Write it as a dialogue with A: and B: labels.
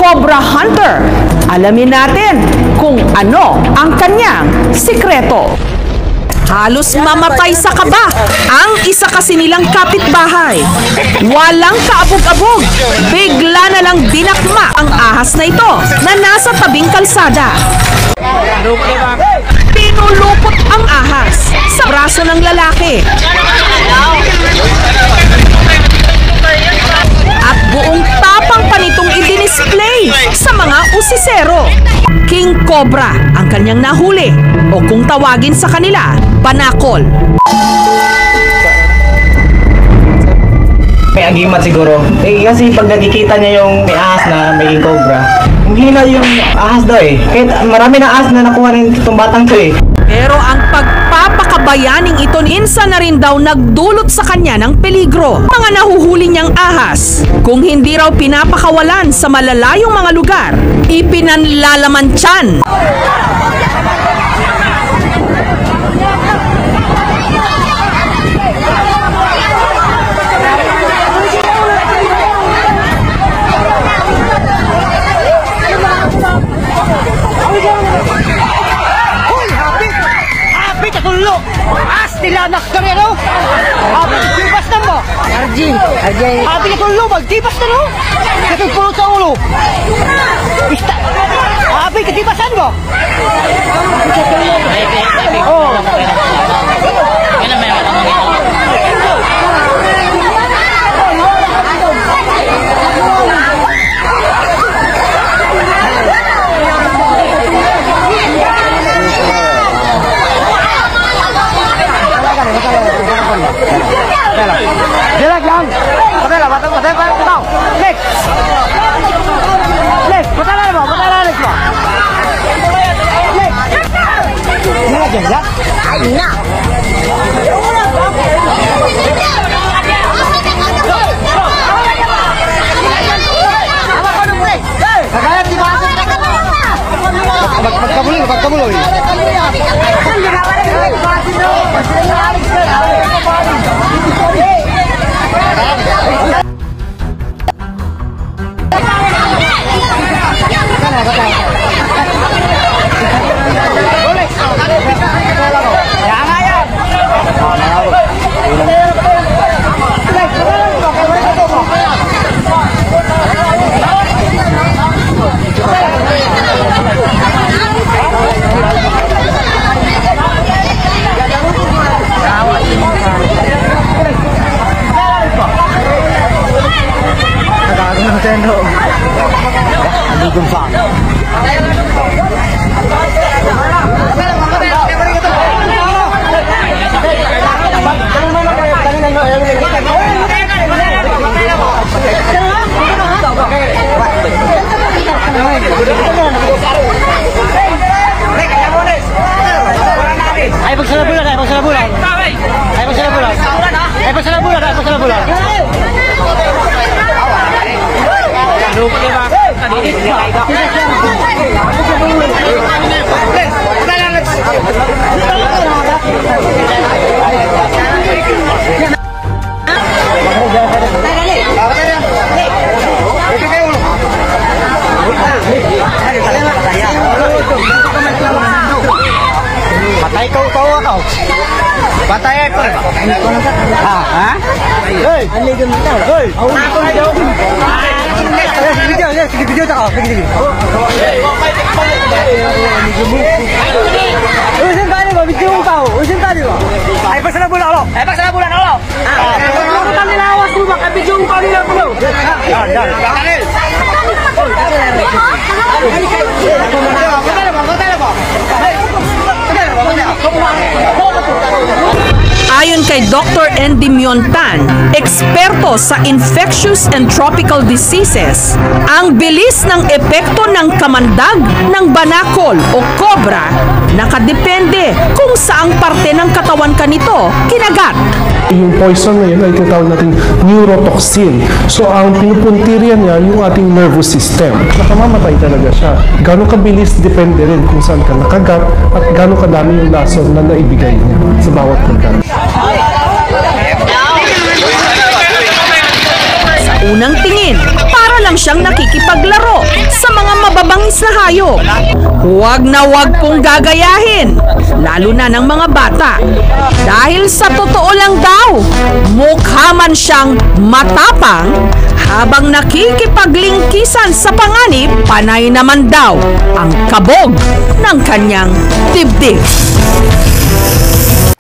A: Cobra Hunter. Alamin natin kung ano ang kanyang sikreto. Halos mamatay sa kaba ang isa kasi nilang kapitbahay. Walang kaabog-abog. Bigla na lang dinakma ang ahas na ito na nasa tabing kalsada. Pinulupot ang ahas sa braso ng lalaki. At buong tapang pa nitong i-display sa mga usisero. King Cobra ang kanyang nahuli o kung tawagin sa kanila, Banakol.
B: May agimat siguro. Kasi pag nakikita niya yung may ahas na may king cobra, hina yung ahas daw eh. Kahit marami na ahas na nakuha rin itong batang to eh.
A: Pero ang pagpapakabayaning ito minsan na rin daw nagdulot sa kanya ng peligro. Mga nahuhuli niyang ahas, kung hindi raw pinapakawalan sa malalayong mga lugar, ipinanlalaman tiyan.
C: Tilanak ka rin, no? Habang tibas na mo! Arjin! Habang itulo, magtibas na, no? Katagpulot sa ulo! Habang katibasan mo! Oo! Dilag lang. Patay lang, patay pa. Tao. Next. Next, patay lang mo, patay lang mo. Next. Dilag lang. Ay na. Kagaya di ba? Magkamuloy. Patay kau ako. Patay ako. Ha? Hey, ano yung mata? Hey, ako na daw. Video ta ako. Usin tadi ba? Video mo tao. Usin tadi ba? Ay pa sa bulan ulo. Ako tani lawas mo ba? Video mo pa nila ulo. Yan.
A: Ayon kay Dr. Andy Miontan, eksperto sa infectious and tropical diseases, ang bilis ng epekto ng kamandag ng banakol o cobra nakadepende kung saang parte ng katawan kanito kinagat.
D: Yung poison na yun ay tinatawag natin neurotoxin. So ang pinupuntirya niya yung ating nervous system. Nakamamatay talaga siya. Gano'ng kabilis depende rin kung saan ka nakagat at gano'ng kadami yung lason na naibigay niya sa bawat pagkain.
A: Sa unang tingin, para lang siyang nakikipaglaro sa mababangis na hayop. Huwag na huwag pong gagayahin, lalo na ng mga bata. Dahil sa totoo lang daw, mukha man siyang matapang, habang nakikipaglingkisan sa panganib, panay naman daw ang kabog ng kanyang dibdib.